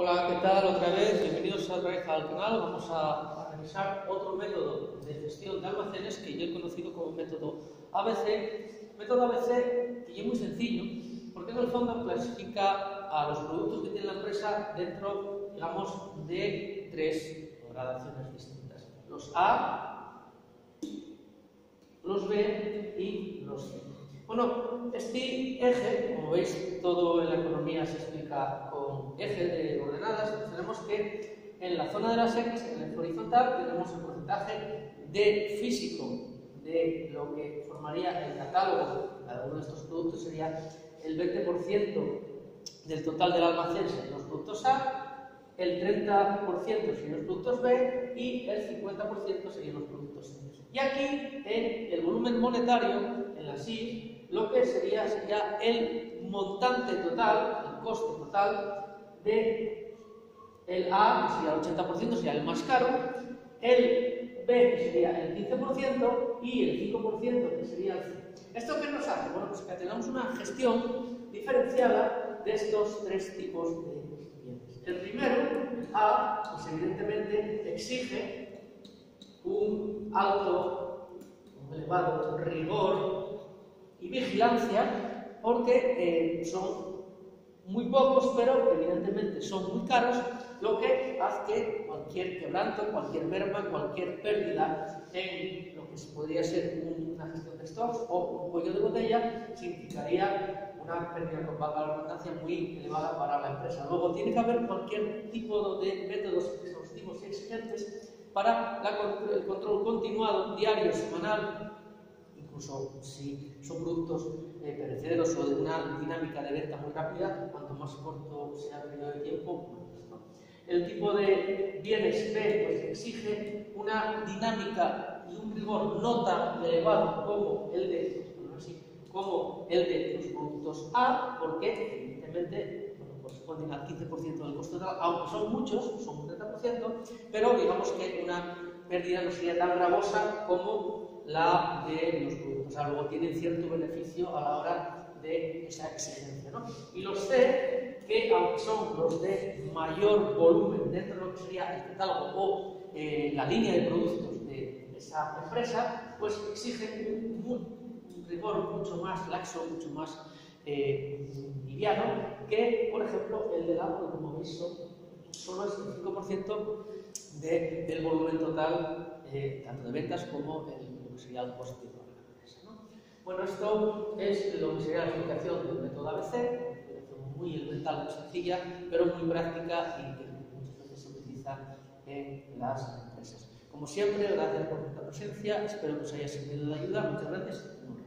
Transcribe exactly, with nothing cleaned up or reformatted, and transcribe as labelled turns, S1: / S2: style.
S1: Hola, ¿qué tal? Otra vez, bienvenidos otra vez al canal. Vamos a, a revisar otro método de gestión de almacenes que yo he conocido como método A B C. Método A B C que es muy sencillo, porque en el fondo clasifica a los productos que tiene la empresa dentro, digamos, de tres gradaciones distintas. Los A, los B y los C. Bueno, este eje, como veis, todo en la economía se explica con ejes de ordenadas. Entonces tenemos que en la zona de las X, en el eje horizontal, tenemos el porcentaje de físico de lo que formaría el catálogo de cada uno de estos productos. Sería el veinte por ciento del total del almacén serían los productos A, el treinta por ciento serían los productos B y el cincuenta por ciento serían los productos C. Y aquí, en el volumen monetario, en la S I, lo que sería, sería el montante total, el coste total de el A, que sería el ochenta por ciento, sería el más caro, el B, que sería el quince por ciento, y el cinco por ciento, que sería el C. ¿Esto qué nos hace? Bueno, pues que tengamos una gestión diferenciada de estos tres tipos de bienes. El primero, el A, pues evidentemente exige un alto, un elevado rigor y vigilancia, porque eh, son muy pocos, pero evidentemente son muy caros, lo que hace que cualquier quebranto, cualquier merma, cualquier pérdida en lo que podría ser una gestión de stocks o un cuello de botella significaría una pérdida, con valga la redundancia, muy elevada para la empresa. Luego tiene que haber cualquier tipo de métodos exhaustivos y exigentes para la, el control continuado, diario, semanal. Incluso si son productos eh, perecederos o de una dinámica de venta muy rápida, cuanto más corto sea el periodo de tiempo, pues no. El tipo de bienes B pues, exige una dinámica y un rigor no tan elevado como el de, bueno, así, como el de los productos A, porque evidentemente bueno, corresponden al quince por ciento del coste total, aunque son muchos, son un treinta por ciento, pero digamos que una pérdida no sería tan gravosa como la de los productos. O sea, luego tienen cierto beneficio a la hora de esa exigencia, ¿no? Y los C, que aunque son los de mayor volumen dentro de lo que sería el catálogo o eh, la línea de productos de esa empresa, pues exigen un, un rigor mucho más laxo, mucho más eh, liviano que, por ejemplo, el de la, como veis, son solo el cinco por ciento de, del volumen total, eh, tanto de ventas como el sería el coste de la empresa, ¿no? Bueno, esto es lo que sería la explicación del método A B C, una explicación muy elemental, muy sencilla, pero muy práctica y que muchas veces se utiliza en las empresas. Como siempre, gracias por vuestra presencia, espero que os haya servido de ayuda, muchas gracias.